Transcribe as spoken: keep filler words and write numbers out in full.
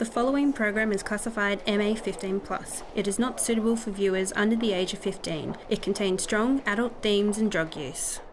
The following program is classified M A fifteen plus. It is not suitable for viewers under the age of fifteen. It contains strong adult themes and drug use.